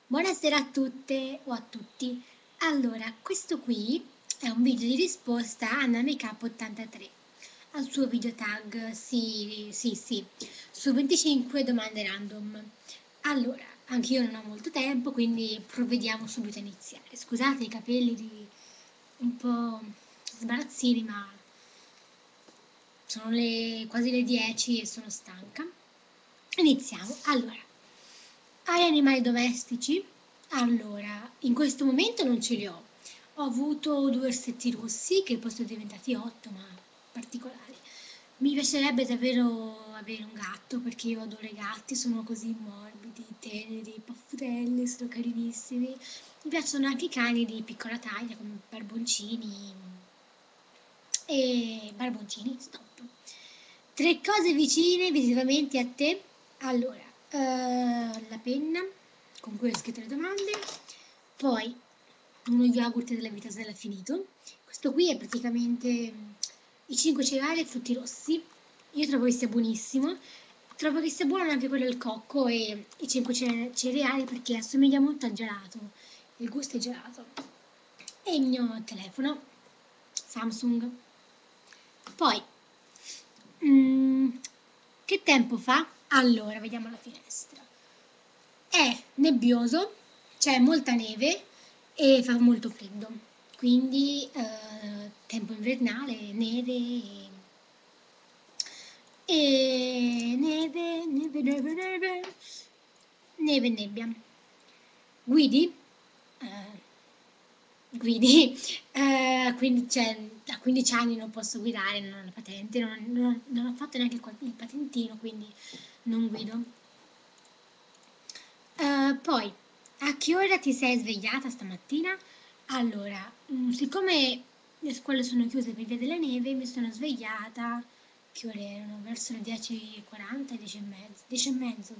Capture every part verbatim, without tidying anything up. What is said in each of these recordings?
Buonasera a tutte o a tutti. Allora, questo qui è un video di risposta a NamiCap ottantatré al suo video tag, sì, sì, sì, su venticinque domande random. Allora, anch'io non ho molto tempo, quindi provvediamo subito a iniziare. Scusate i capelli di un po' sbarazzini, ma sono le, quasi le dieci e sono stanca. Iniziamo. Allora, hai animali domestici? Allora, in questo momento non ce li ho. Ho avuto due orsetti rossi che poi sono diventati otto, ma particolari. Mi piacerebbe davvero avere un gatto perché io adoro i gatti, sono così morbidi, teneri, paffutelli, sono carinissimi. Mi piacciono anche i cani di piccola taglia come barboncini e barboncini, stop. Tre cose vicine visivamente a te. Allora, eh, la penna con cui ho scritto le domande, poi uno yogurt della vita se l'ha finito. Questo qui è praticamente mm, i cinque cereali e frutti rossi. Io trovo che sia buonissimo. Trovo che sia buono anche quello del cocco e i cinque cereali perché assomiglia molto al gelato. Il gusto è gelato. E il mio telefono Samsung. Poi, mm, che tempo fa? Allora, vediamo la finestra. È nebbioso, c'è molta neve e fa molto freddo. Quindi, eh, tempo invernale, neve e, e neve, neve, neve, neve, neve e nebbia. Guidi? Eh, guidi, eh, a quindici, cioè, a quindici anni non posso guidare, non ho la patente, non, non- non ho fatto neanche il, qua- il patentino, quindi non guido. Eh, poi, a che ora ti sei svegliata stamattina? Allora, mm, siccome le scuole sono chiuse per via della neve, mi sono svegliata, che ore erano? Verso le dieci e quaranta, dieci e mezzo, dieci e mezzo.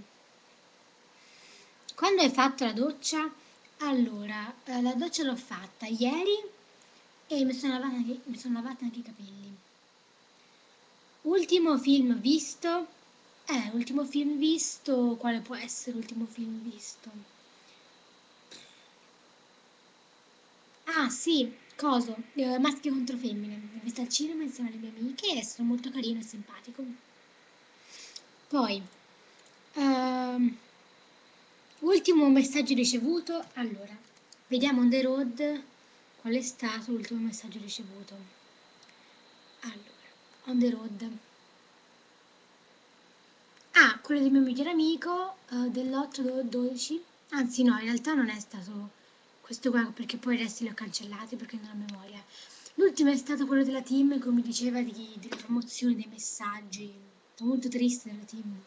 Quando hai fatto la doccia? Allora, eh, la doccia l'ho fatta ieri e mi sono lavata anche, mi sono lavata anche i capelli. Ultimo film visto? Eh, ultimo film visto, quale può essere l'ultimo film visto? Ah, sì, coso, eh, Maschi contro femmine. L'ho vista al cinema insieme alle mie amiche e sono molto carino e simpatico. Poi, ehm, ultimo messaggio ricevuto. Allora, vediamo on the road qual è stato l'ultimo messaggio ricevuto. Allora, on the road. Ah, quello del mio migliore amico eh, dell'otto dodici. Anzi, no, in realtà non è stato questo qua perché poi i resti li ho cancellati perché non ho memoria. L'ultimo è stato quello della team, come diceva, di, delle promozioni, dei messaggi. Sono molto triste della team.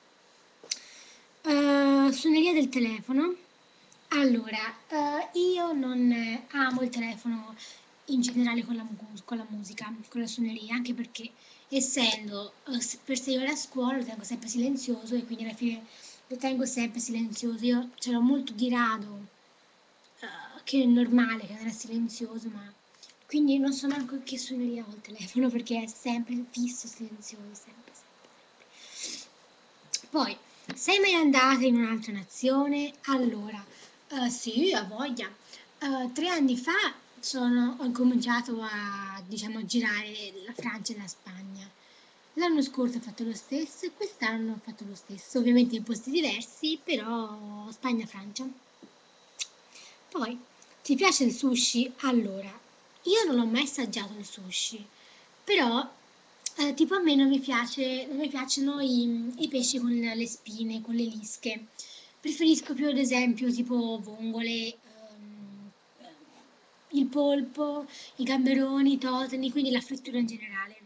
Eh, suoneria del telefono. Allora, eh, io non eh, amo il telefono in generale con la, mu- con la musica, con la suoneria, anche perché essendo eh, s- per sei ore a scuola lo tengo sempre silenzioso e quindi alla fine lo tengo sempre silenzioso. Io ce l'ho molto di rado, eh, che è normale che non è silenzioso, ma quindi non so manco che suoneria ho il telefono perché è sempre fisso silenzioso, sempre, sempre, sempre. Poi, sei mai andata in un'altra nazione? Allora, eh, sì, ha voglia. Eh, tre anni fa sono, ho cominciato a, diciamo, a girare la Francia e la Spagna. L'anno scorso ho fatto lo stesso e quest'anno ho fatto lo stesso, ovviamente in posti diversi, però Spagna-Francia. Poi, ti piace il sushi? Allora, io non ho mai assaggiato il sushi, però eh, tipo a me non mi piace, non mi piacciono i, i pesci con le spine, con le lische. Preferisco più ad esempio tipo vongole, ehm, il polpo, i gamberoni, i totani, quindi la frittura in generale.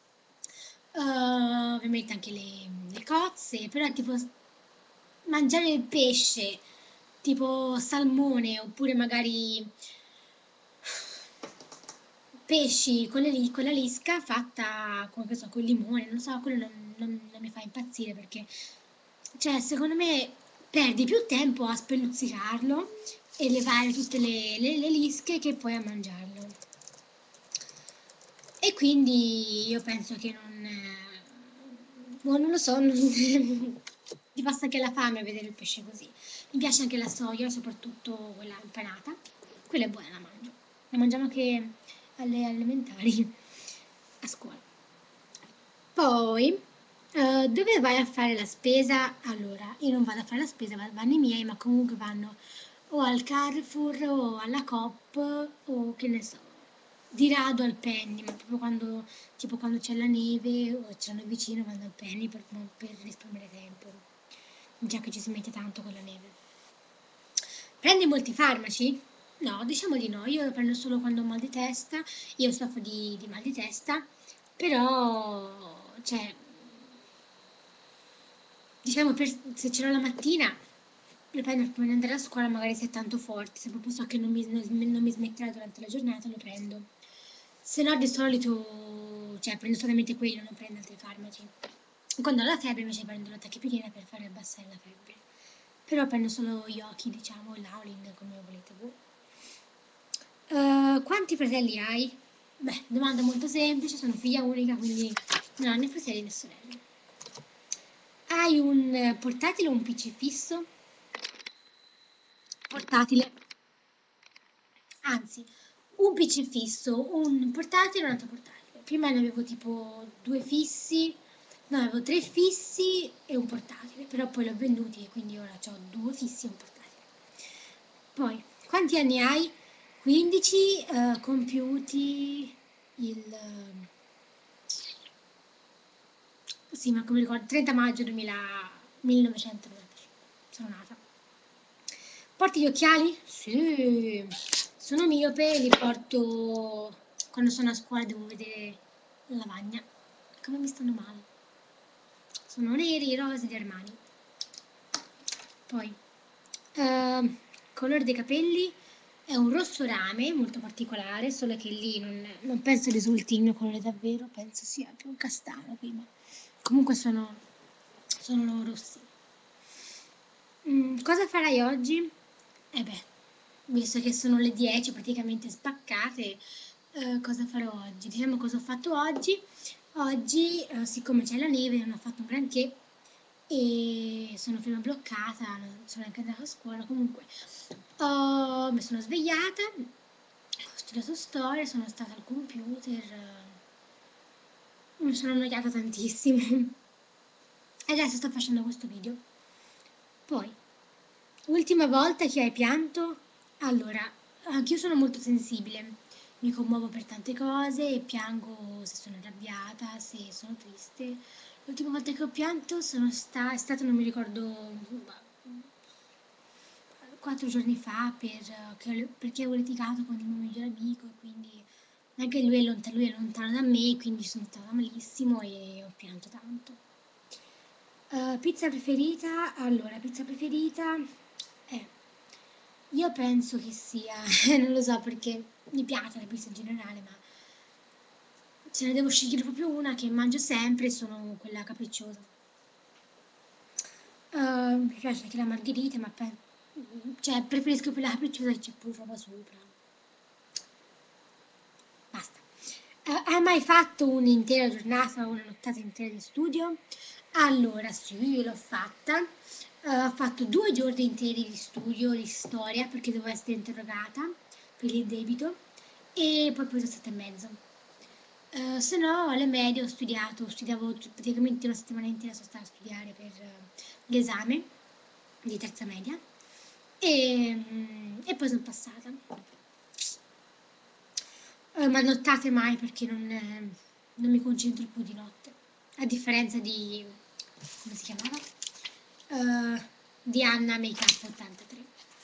Eh, ovviamente anche le, le cozze, però tipo s- mangiare il pesce, tipo salmone, oppure magari pesci con, le li- con la lisca fatta con, che so, col limone, non so, quello non, non- non mi fa impazzire perché, cioè, secondo me perdi più tempo a spelluzzicarlo e levare tutte le, le- le lische che poi a mangiarlo. E quindi io penso che non, eh, boh, non lo so, non- ti passa anche la fame a vedere il pesce così. Mi piace anche la soia, soprattutto quella impanata. Quella è buona, la mangio. La mangiamo anche alle elementari, a scuola. Poi, eh, dove vai a fare la spesa? Allora, io non vado a fare la spesa, va- vanno i miei, ma comunque vanno o al Carrefour o alla Coop o che ne so, di rado al Penny, ma proprio quando, tipo quando c'è la neve o c'hanno vicino vanno al Penny per, per risparmiare tempo, già che ci si mette tanto con la neve. Prendi molti farmaci? No, diciamo di no, io lo prendo solo quando ho mal di testa, io soffro di, di mal di testa, però, cioè, diciamo per, se ce l'ho la mattina, lo prendo prima di andare a scuola, magari se è tanto forte, se proprio so che non mi, non, non mi smetterà durante la giornata, lo prendo. Se no, di solito, cioè, prendo solamente quello, non prendo altri farmaci. Quando ho la febbre invece prendo la tachipirina per fare abbassare la febbre. Però prendo solo gli occhi, diciamo, l'Aulin, come volete voi. Eh, quanti fratelli hai? Beh, domanda molto semplice, sono figlia unica, quindi non ho né fratelli né sorelle. Hai un eh, portatile o un P C fisso? Portatile. Anzi, un P C fisso, un portatile e un altro portatile. Prima ne avevo tipo due fissi, no, avevo tre fissi e un portatile, però poi l'ho venduti e quindi ora ho due fissi e un portatile. Poi, quanti anni hai? quindici, eh, compiuti il... eh, sì, ma come ricordo, trenta maggio duemila millenovecentonovantacinque. Sono nata. Porti gli occhiali? Sì. Sono miope, li porto quando sono a scuola e devo vedere la lavagna. Come mi stanno male. Sono neri, rosi di Armani. Poi, ehm, colore dei capelli è un rosso rame molto particolare, solo che lì non, non penso risulti il mio colore davvero, penso sia più un castano prima. Comunque sono, sono rossi. Mm, cosa farai oggi? Eh beh, visto che sono le dieci praticamente spaccate, eh, cosa farò oggi? Diciamo cosa ho fatto oggi. Oggi, eh, siccome c'è la neve, non ho fatto un granché e sono prima bloccata, non sono neanche andata a scuola. Comunque, oh, mi sono svegliata, ho studiato storia, sono stata al computer, eh, mi sono annoiata tantissimo. E adesso sto facendo questo video. Poi, ultima volta che hai pianto? Allora, anch'io sono molto sensibile, mi commuovo per tante cose e piango se sono arrabbiata, se sono triste. L'ultima volta che ho pianto sono sta- è stato, non mi ricordo, quattro giorni fa per, che- perché avevo litigato con il mio migliore amico e quindi anche lui è lontano, lui è lontano da me, quindi sono stata malissimo e ho pianto tanto. Uh, pizza preferita? Allora, pizza preferita? Eh, io penso che sia, non lo so perché mi piace la pizza in generale, ma se ne devo scegliere proprio una che mangio sempre, sono quella capricciosa. Uh, mi piace anche la margherita, ma pe- cioè, preferisco quella capricciosa che c'è pure roba sopra. Basta. Eh, hai mai fatto un'intera giornata o una nottata intera di studio? Allora, sì, io l'ho fatta. Eh, ho fatto due giorni interi di studio di storia perché dovevo essere interrogata per il debito e poi ho preso sette e mezzo. Eh, se no, alle medie ho studiato, studiavo t- praticamente una settimana intera, sono stata a studiare per eh, l'esame di terza media e, mm, e poi sono passata. Eh, ma nottate mai perché non, eh, non mi concentro più di notte, a differenza di, come si chiamava? Eh, di Anna Makeup ottantatré.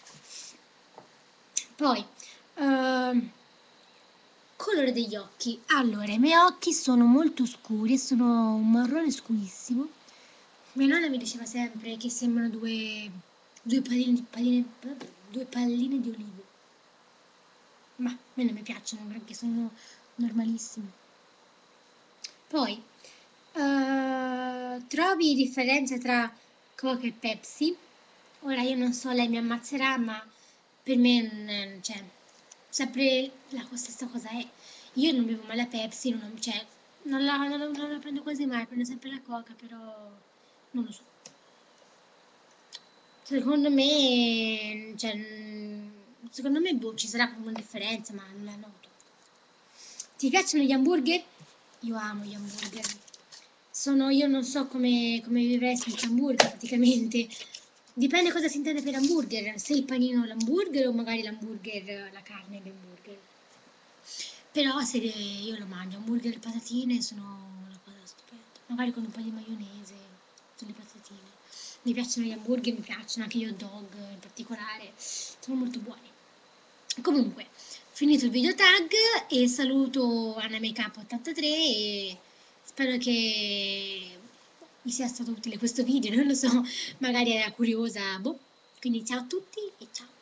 Poi, ehm, colore degli occhi. Allora, i miei occhi sono molto scuri e sono un marrone scurissimo. Mia nonna mi diceva sempre che sembrano due, due palline, di- palline, due palline di olivo. Ma a me non mi piacciono perché sono normalissimi. Poi, eh, trovi differenza tra Coca e Pepsi? Ora io non so, lei mi ammazzerà, ma per me non è- cioè, sempre la stessa cosa è. Io non bevo mai la Pepsi, non, cioè, non la, non la- non la prendo quasi mai, prendo sempre la Coca, però non lo so. Secondo me, cioè, mm, secondo me boh, ci sarà comunque una differenza, ma non la noto. Ti piacciono gli hamburger? Io amo gli hamburger. Sono, io non so come, come vivrei senza hamburger praticamente. Dipende cosa si intende per hamburger, se il panino l'hamburger o magari l'hamburger, la carne dell'hamburger. Però se io lo mangio, hamburger e patatine sono una cosa stupenda. Magari con un po' di maionese sulle patatine. Mi piacciono gli hamburger, mi piacciono anche gli hot dog in particolare, sono molto buoni. Comunque, finito il video tag e saluto Anna Makeup ottantatré e spero che vi sia stato utile questo video, non lo so, magari era curiosa, boh. Quindi ciao a tutti e ciao!